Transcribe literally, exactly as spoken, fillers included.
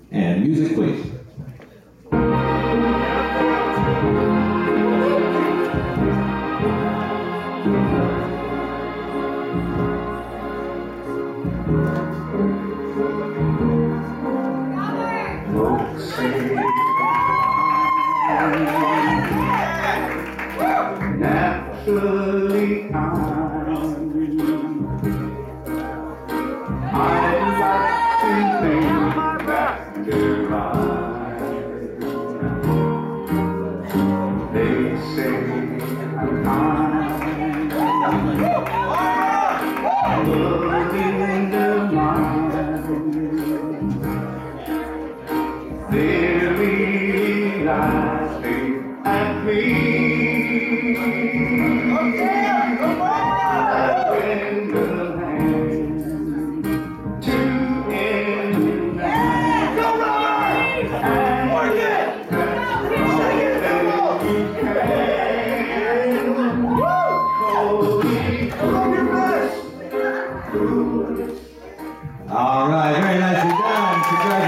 And music, please. Folks say naturally kind. I like to think that they're right. They say I'm kind, loving the mind. They realize they at me. All right, very nicely done. Congratulations.